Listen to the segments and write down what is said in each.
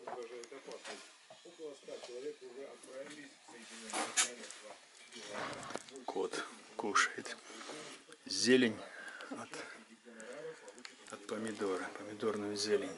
Кот кушает зелень от помидора, помидорную зелень.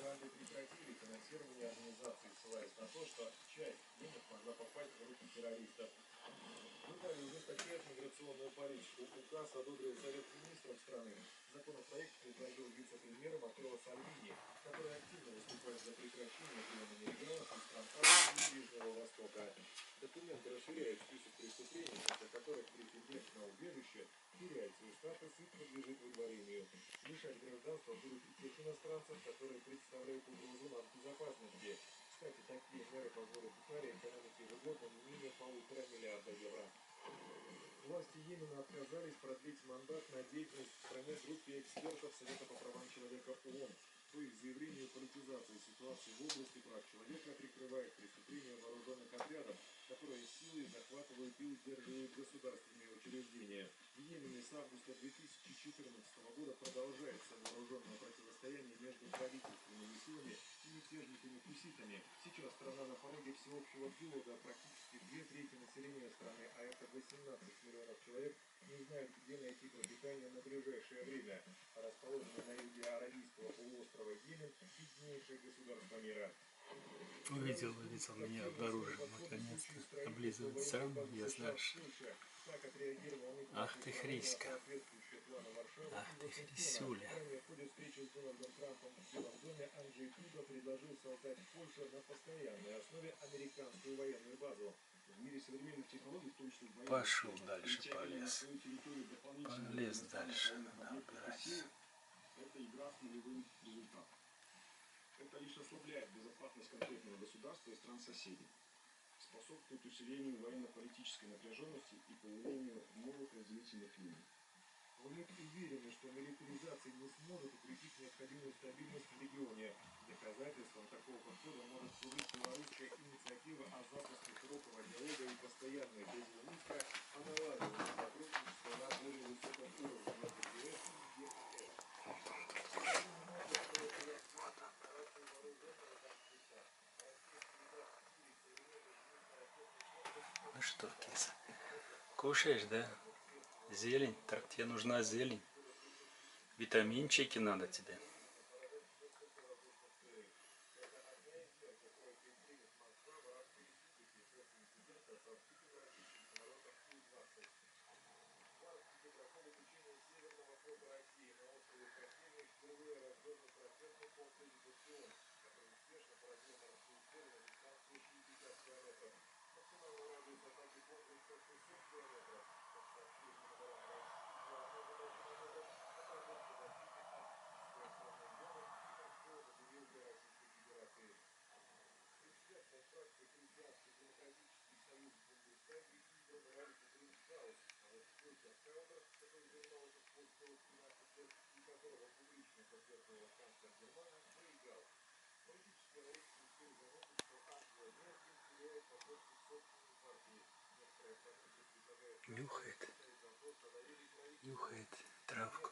Миграционную политику. Указ одобрил Совет министров страны. Законопроект предложил вице-премьер Матео Сальвини, который активно выступает за прекращение приема нелегалов из стран Африки и Ближнего Востока. Документы расширяют список преступлений, после которых претендент на убежище теряет свой статус и подлежит выдворению. Лишать гражданства будут и тех иностранцев, которые представляют угрозу нацбезопасности. Кстати, такие меры позволят ударить экономике ежегодно не менее 1,5 миллиарда евро. Власти Йемена отказались продлить мандат на деятельность в стране группе экспертов Совета по правам человека ООН. По их заявлению, политизация ситуации в области прав человека прикрывает преступления вооруженных отрядов, которые силой захватывают и удерживают государственные учреждения. В Йемене с августа 2014 года продолжается вооруженное противостояние между правительственными силами и мятежниками-хуситами. Сейчас страна на пороге всеобщего голода. Практически 2/3 населения страны, а это 18 миллионов человек, не знают, где найти пропитание на ближайшее время. Расположенный на юге Аравийского полуострова Йемен – беднейшее государство мира. Увидел меня, обнаружил, наконец-то. Облизывает сам, я дальше. Ах ты хриська. Ах ты хрисюля. В ходе встречи с Дональдом Трампом в Белом доме Анджей Дуда предложил создать в Польше на постоянной основе американскую военную базу. В мире современных технологий, в том числе пошел дальше, полез. Полез дальше, надо убирать. Это игра с нулевым результатом. Это лишь ослабляет безопасность конкретного государства и стран соседей, способствует усилению военно-политической напряженности и появлению новых разделительных линий. Мы уверены, что милитаризация не сможет укрепить необходимую стабильность в регионе. Доказательством такого подхода может служить белорусская инициатива о запуске широкого диалога и постоянной призыв Минска о налаживании сотрудничества на более высоком уровне между ЕС и ЕАЭС. Ну что, киса, кушаешь, да? Зелень? Так тебе нужна зелень. Витаминчики надо тебе. Нюхает. Нюхает травку.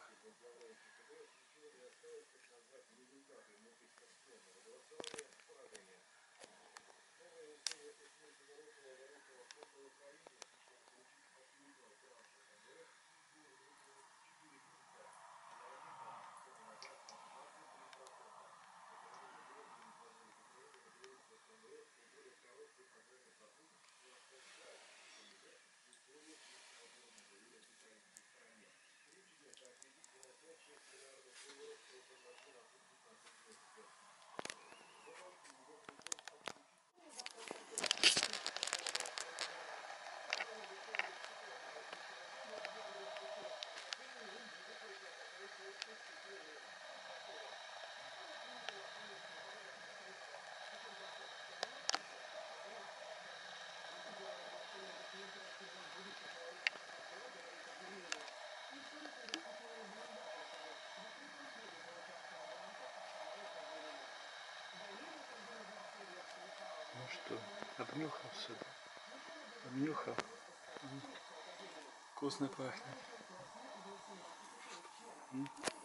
Ну что, обнюхал все, да? Обнюхал. Вкусно пахнет.